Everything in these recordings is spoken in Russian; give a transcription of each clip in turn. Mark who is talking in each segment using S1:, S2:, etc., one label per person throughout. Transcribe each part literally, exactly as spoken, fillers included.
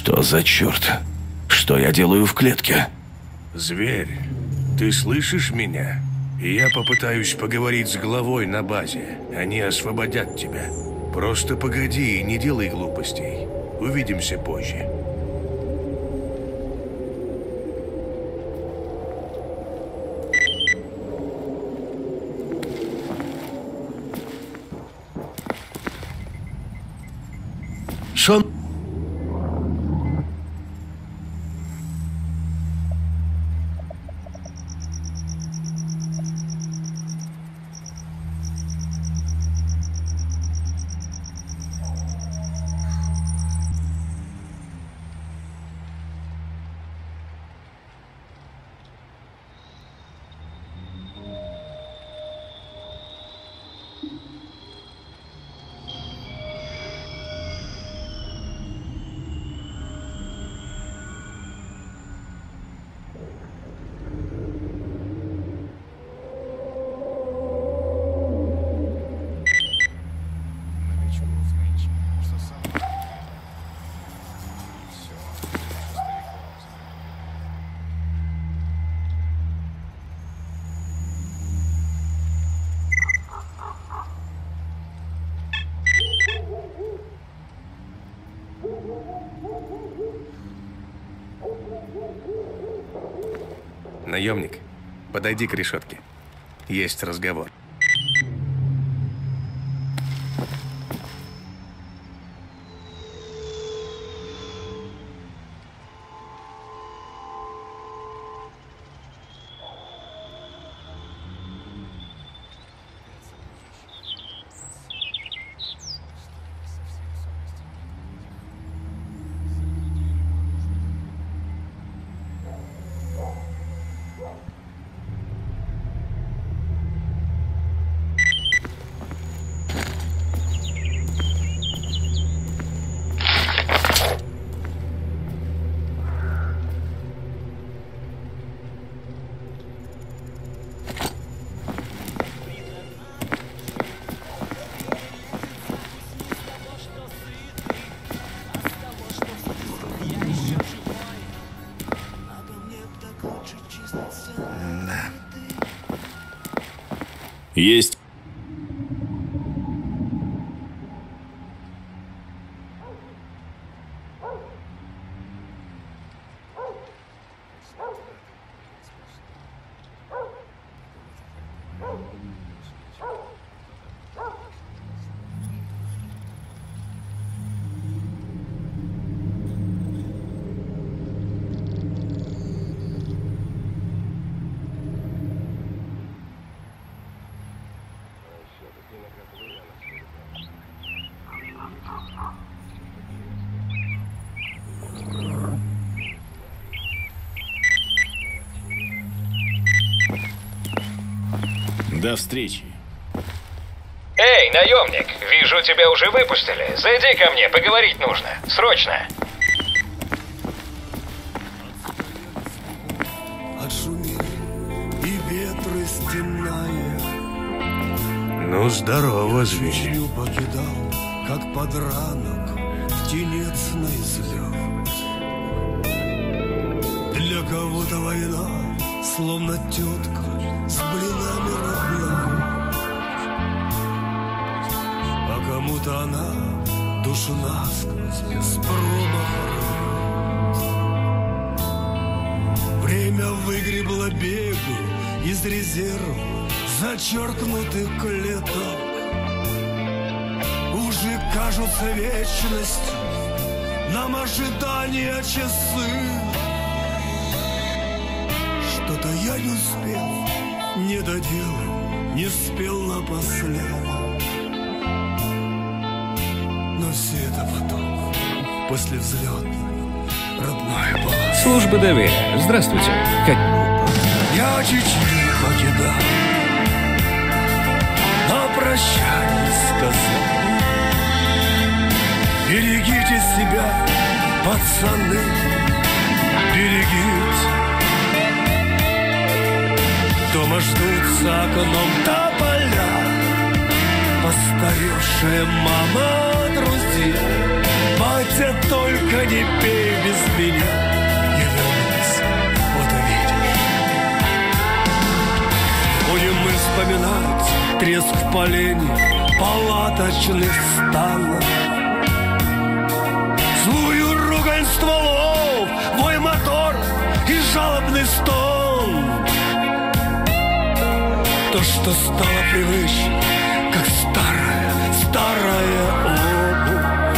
S1: Что за черт? Что я делаю в клетке?
S2: Зверь, ты слышишь меня? Я попытаюсь поговорить с главой на базе. Они освободят тебя. Просто погоди и не делай глупостей. Увидимся позже.
S1: Шон...
S2: Наемник, подойди к решетке. Есть разговор.
S1: Есть. До встречи.
S3: Эй, наемник, вижу, тебя уже выпустили. Зайди ко мне, поговорить нужно. Срочно.
S4: И ветры стенная.
S2: Ну, здорово, зверь.
S4: Покидал, как подранок, в тенец на излет. Для кого-то война, словно тетка с блинами родной. А кому-то она душу насквозь без промаха рвет. Время выгребло бегу из резерва зачеркнутых клеток. Уже кажутся вечностью нам ожидания часы. Что-то я не успел, не доделал, не спел напоследок. Но все это потом, после взлета, родной бас.
S5: Служба доверия. Здравствуйте. Как...
S4: Я чуть-чуть покидал, на прощание сказал: берегите себя, пацаны, берегите. Дома ждут за окном тополя, постаревшая мама, друзья, мои Батя, только не пей без меня. Не вернусь, вот увидишь. Будем мы вспоминать треск в полене палаточных станов, злую ругань стволов, вой мотор и жалобный стон. То, что стало привычным, как старая, старая обувь.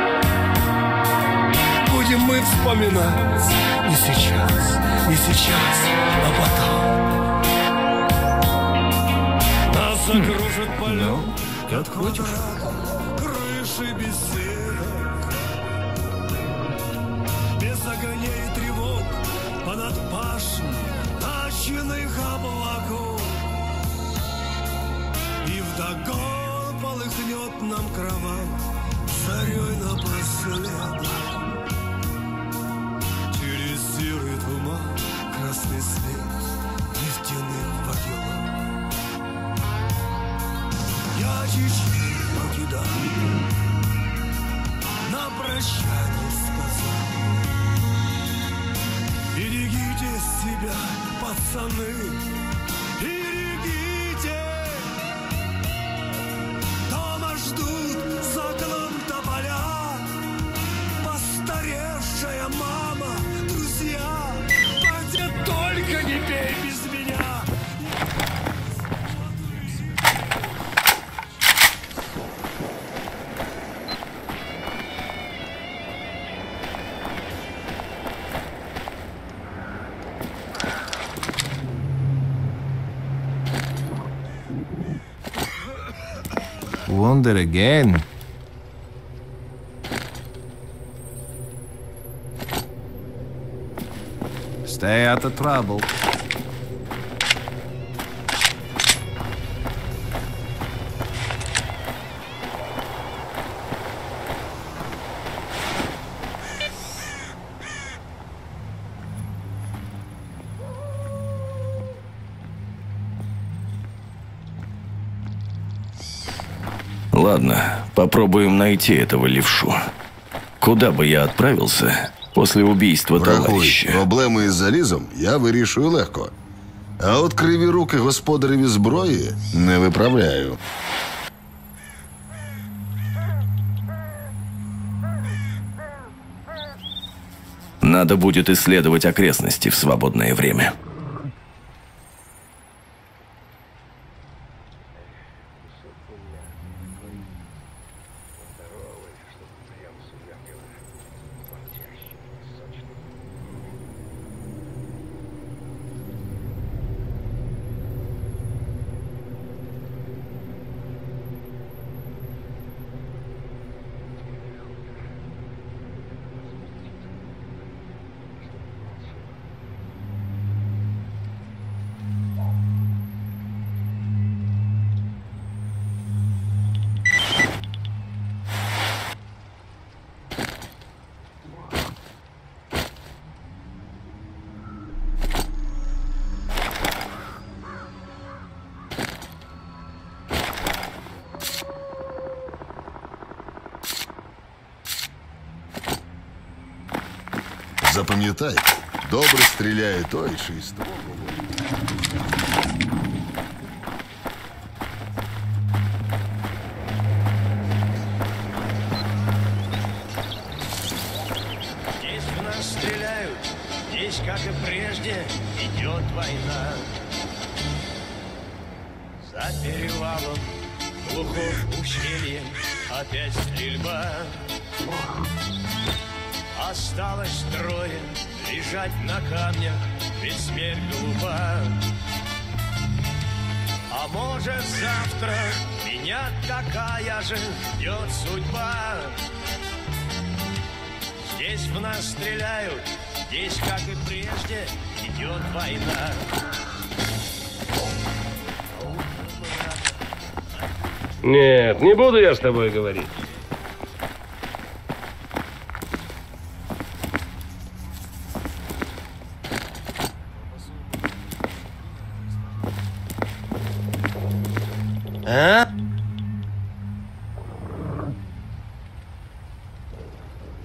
S4: Будем мы вспоминать не сейчас, не сейчас, а потом. Нас загружат полет,
S1: как хочешь.
S4: крыши беседок, без огней и тревог, понад пашней начиных облаков. И вдогон полыхнет нам кровавь зарей напоследок. Через серый туман красный свет нефтяных факелов. Я чуть-чуть покидаю, на прощание сказал: берегите себя, пацаны, берегите. Дома ждут за окном тополя, постаревшая мама, друзья. Батя, только не пей без меня.
S6: Wounded again. Stay out of trouble.
S1: Ладно, попробуем найти этого левшу. Куда бы я отправился после убийства
S7: Врахуй,
S1: товарища?
S7: проблеми із залізом я вирішую легко. А от криві руки господареві зброї не виправляю.
S1: Надо будет исследовать окрестности в свободное время.
S7: Запам'ятай, добре стріляє той, чий ствол.
S8: Здесь в нас стреляют, здесь, как и прежде, идет война. За перевалом, глухом ущельем, опять стрельба. Осталось трое лежать на камнях, ведь смерть глупа. А может завтра меня такая же ждет судьба. Здесь в нас стреляют, здесь, как и прежде, идет война.
S9: Нет, не буду я с тобой говорить.
S8: А?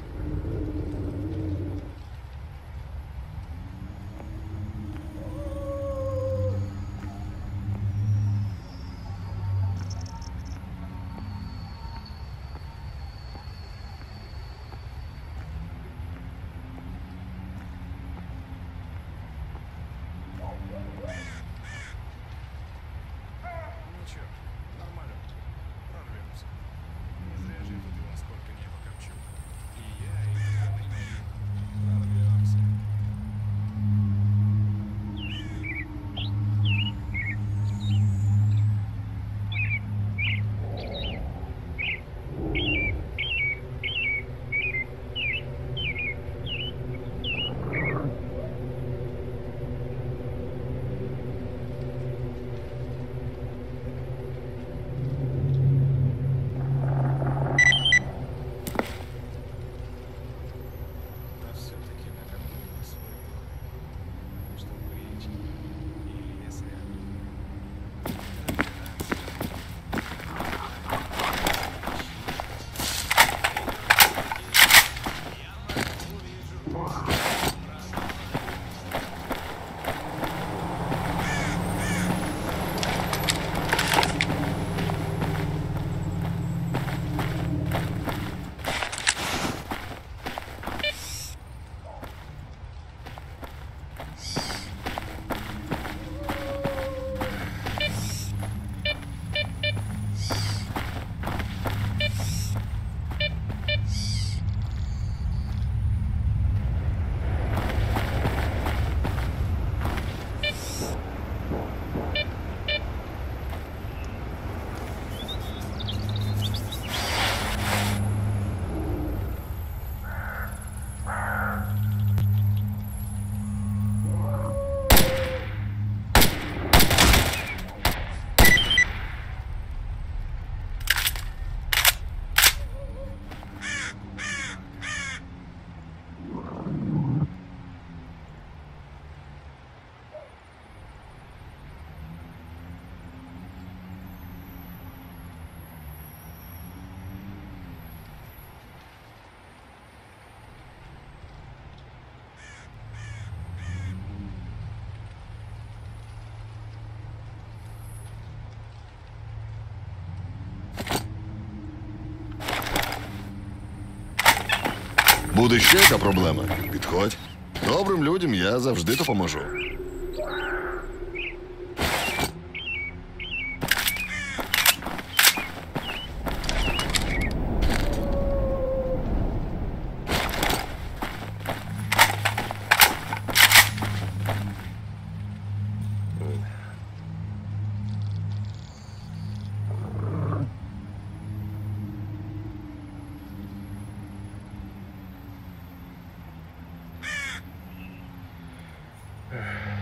S7: Буде ще яка проблема? Підходь. Добрим людям я завжди допоможу.
S9: Ugh.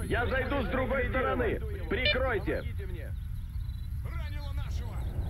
S9: Я зайду с другой стороны. Прикройте.
S4: Ранило нашего!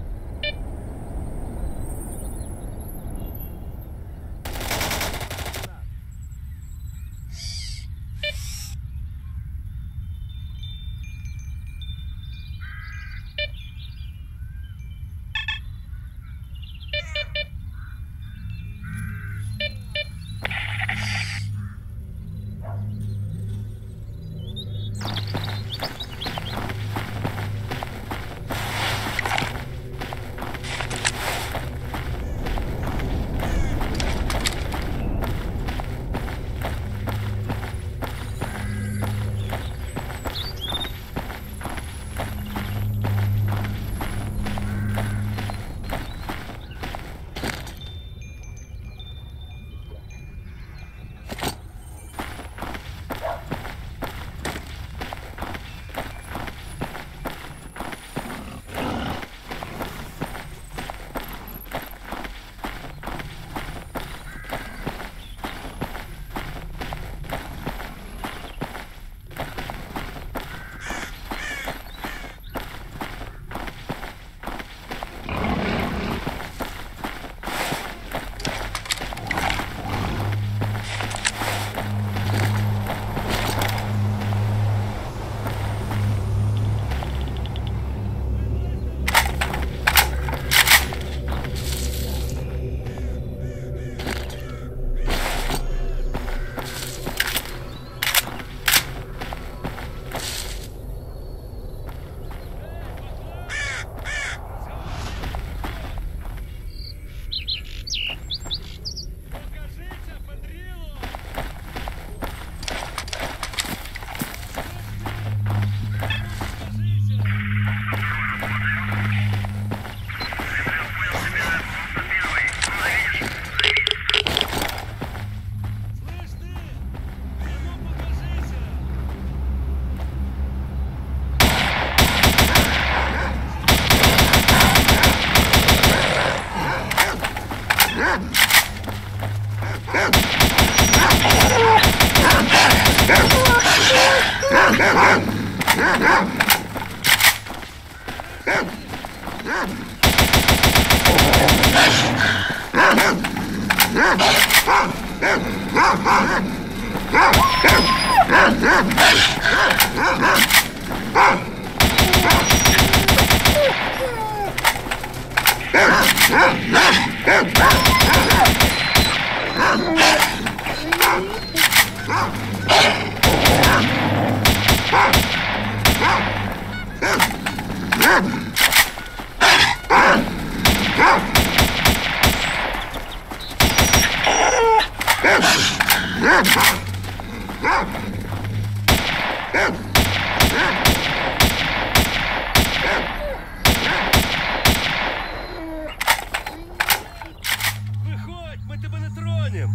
S9: Выходь, мы тебя не тронем.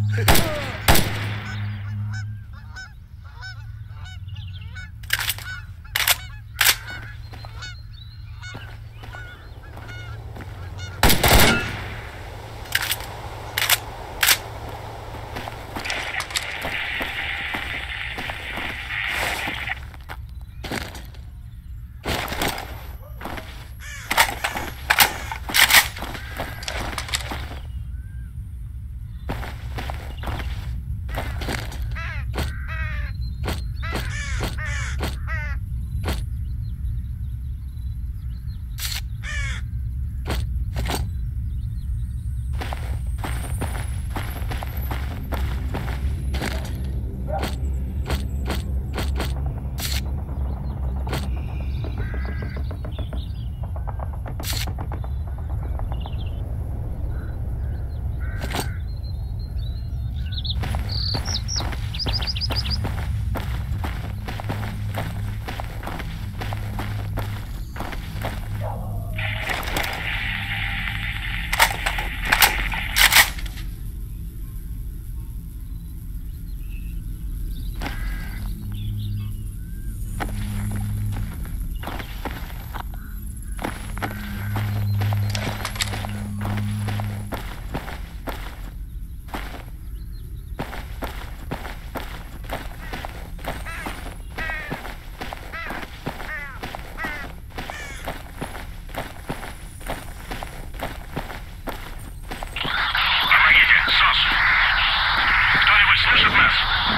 S10: Слышит нас?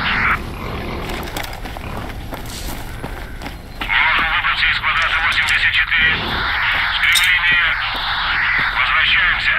S10: Можем выбраться из квадрата восемьдесят четыре. Скрепление. Возвращаемся.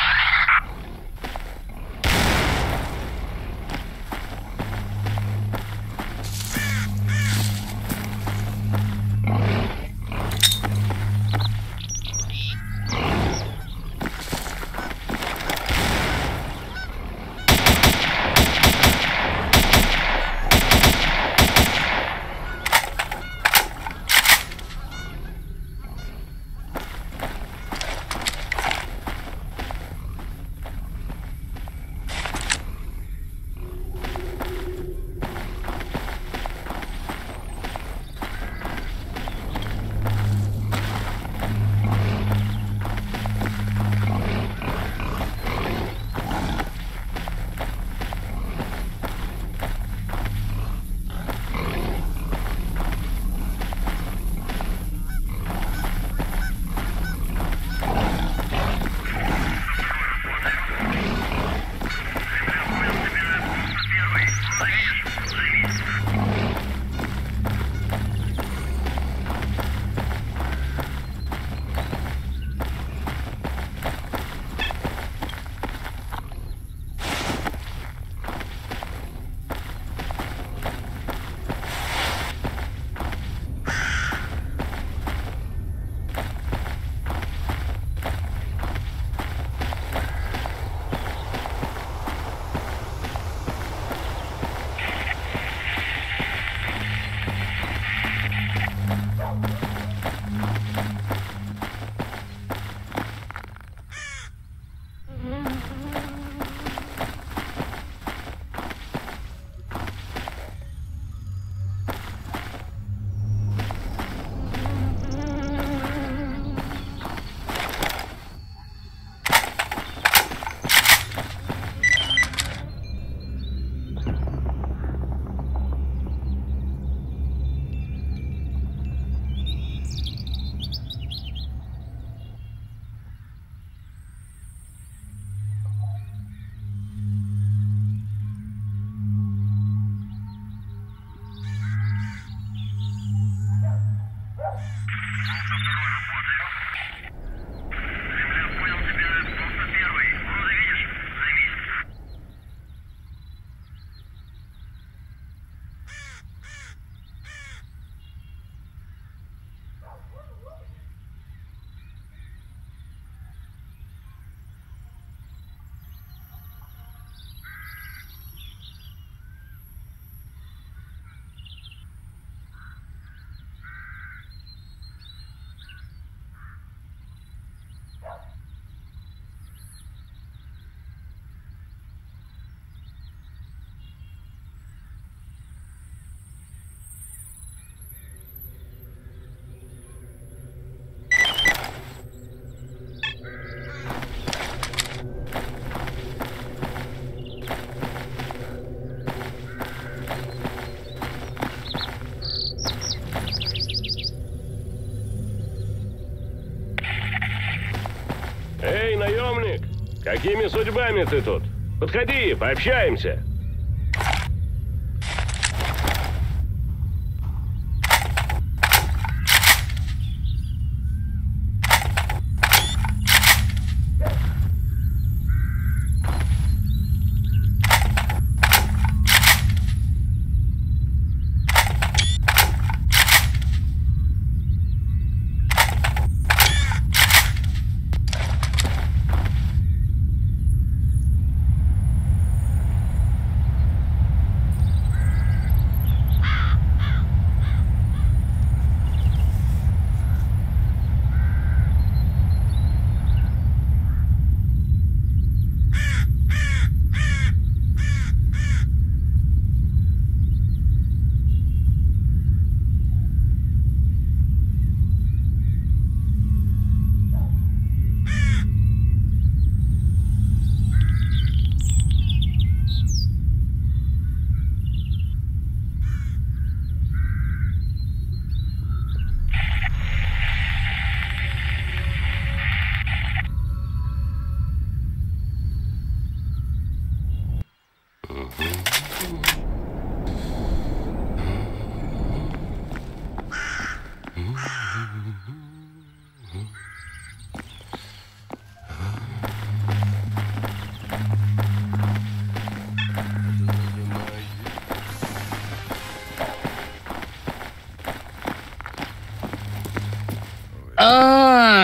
S9: Эй, наемник! Какими судьбами ты тут? Подходи, пообщаемся.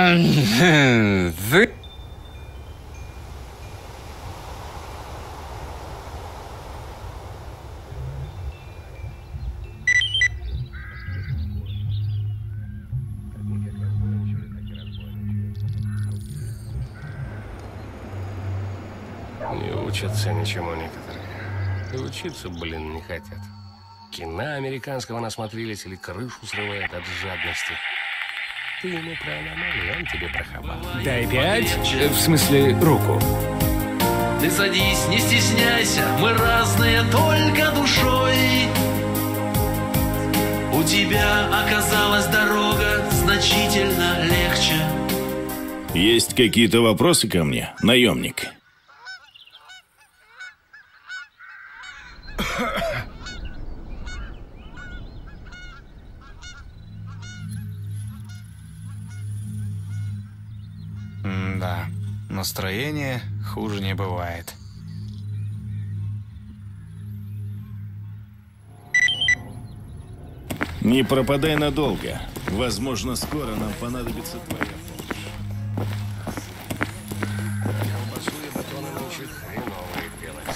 S11: Вы...
S9: Не учатся ничему некоторые. И учиться, блин, не хотят. Кино американского насмотрелись или крышу срывают от жадности. Ты ему про аномалию, он тебе про хабар.
S5: Дай пять, в смысле руку.
S12: Ты садись, не стесняйся, мы разные только душой. У тебя оказалась дорога значительно легче.
S13: Есть какие-то вопросы ко мне, наемник?
S11: Да, настроение хуже не бывает.
S13: Не пропадай надолго. Возможно, скоро нам понадобится твоя помощь.
S9: Колбасу и батоны научит хреновые делать.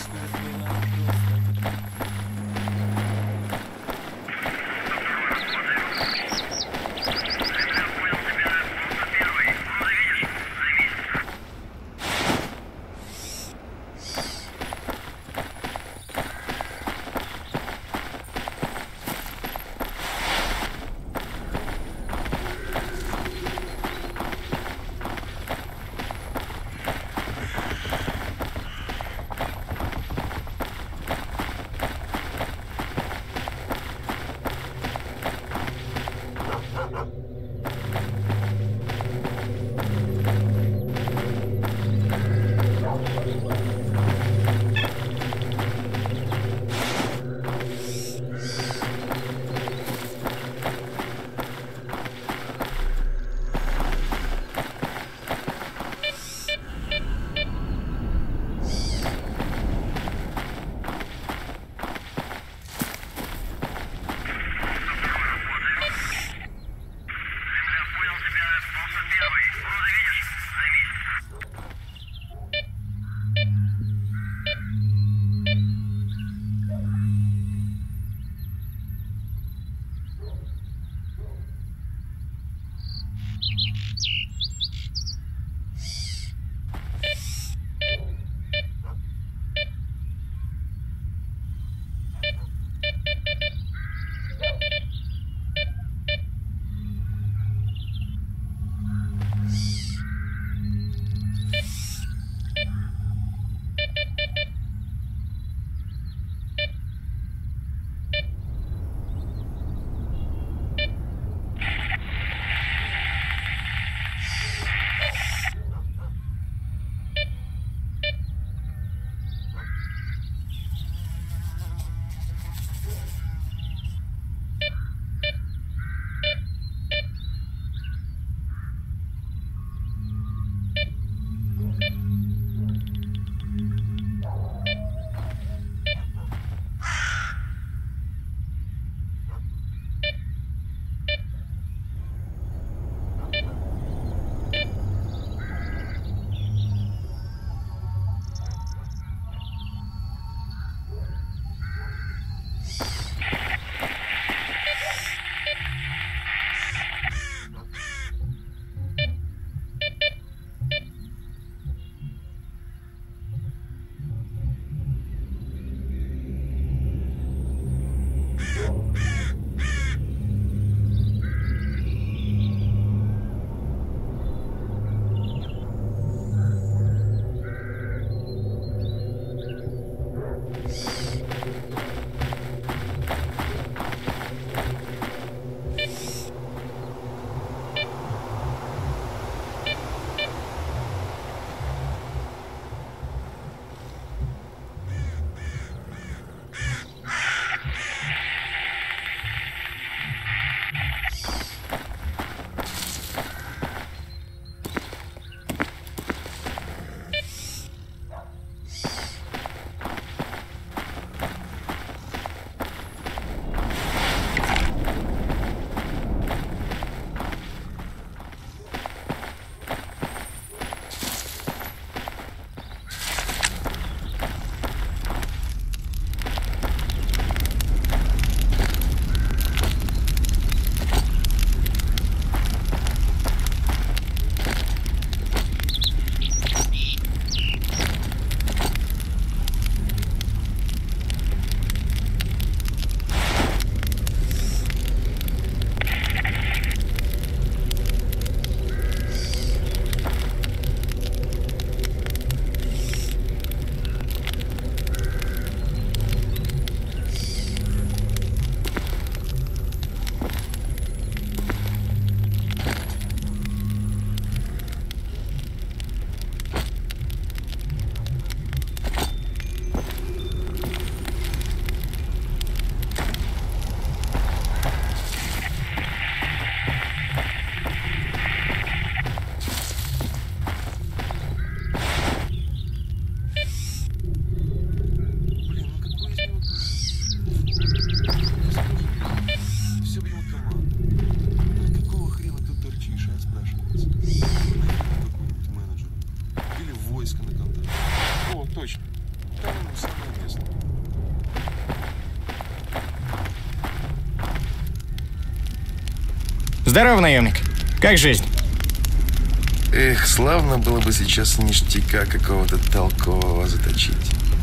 S14: Здорово, наемник. Как жизнь?
S15: Эх, славно было бы сейчас ништяка какого-то толкового заточить.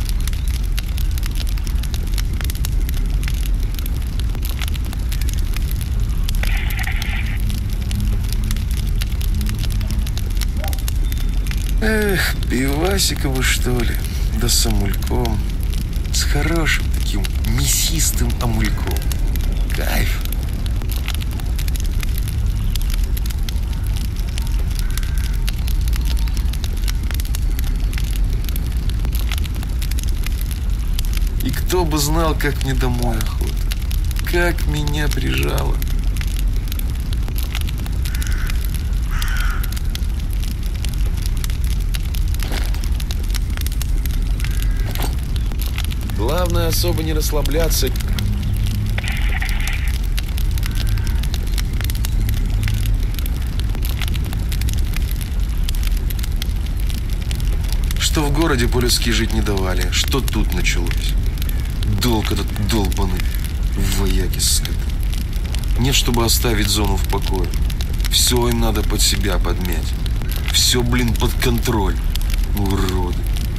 S15: Эх, пивасикову, что ли? Да с амульком. С хорошим таким мясистым амульком. Кайф. И кто бы знал, как мне домой охота. Как меня прижало. Главное, особо не расслабляться. Что в городе по-людски жить не давали, что тут началось. Долг этот долбаный, вояки скоты. Нет, чтобы оставить зону в покое. Все им надо под себя подмять. Все, блин, под контроль. Уроды.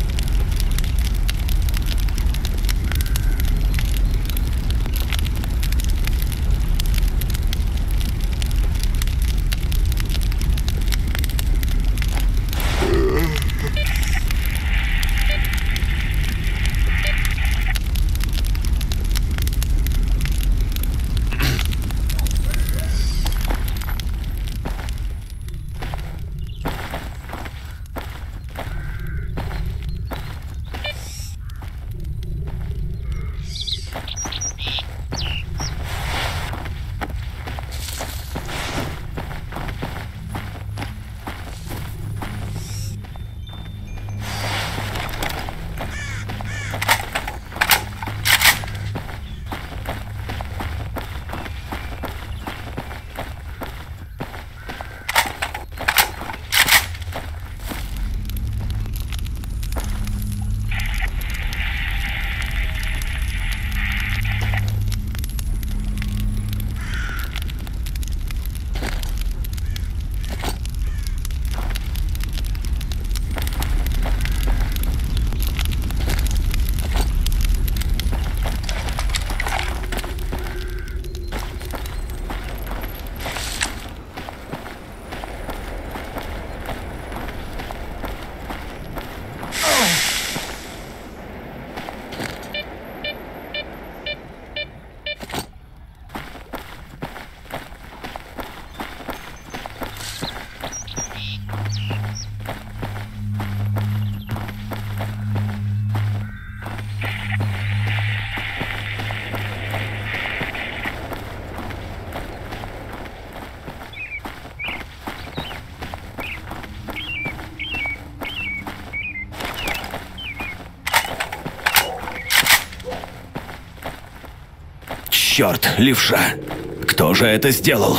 S1: Черт, левша! Кто же это сделал?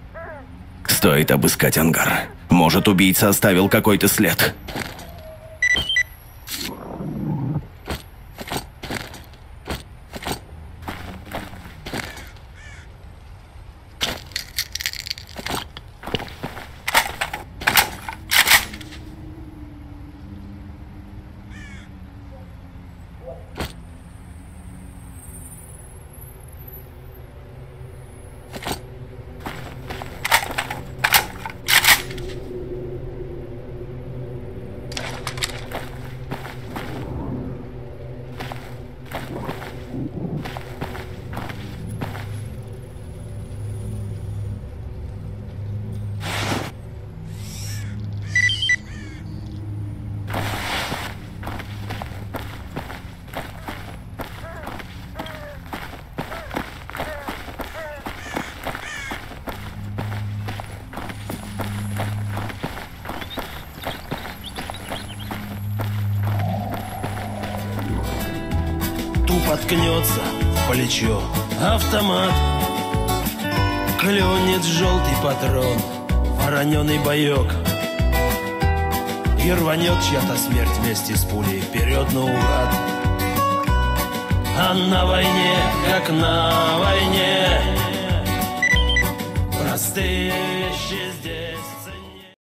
S1: Стоит обыскать ангар. Может, убийца оставил какой-то след.
S12: Поткнется в плечо автомат, клюнет желтый патрон, вороненый боек, и рванет чья-то смерть вместе с пулей вперед наугад. А на войне, как на войне, простые вещи здесь.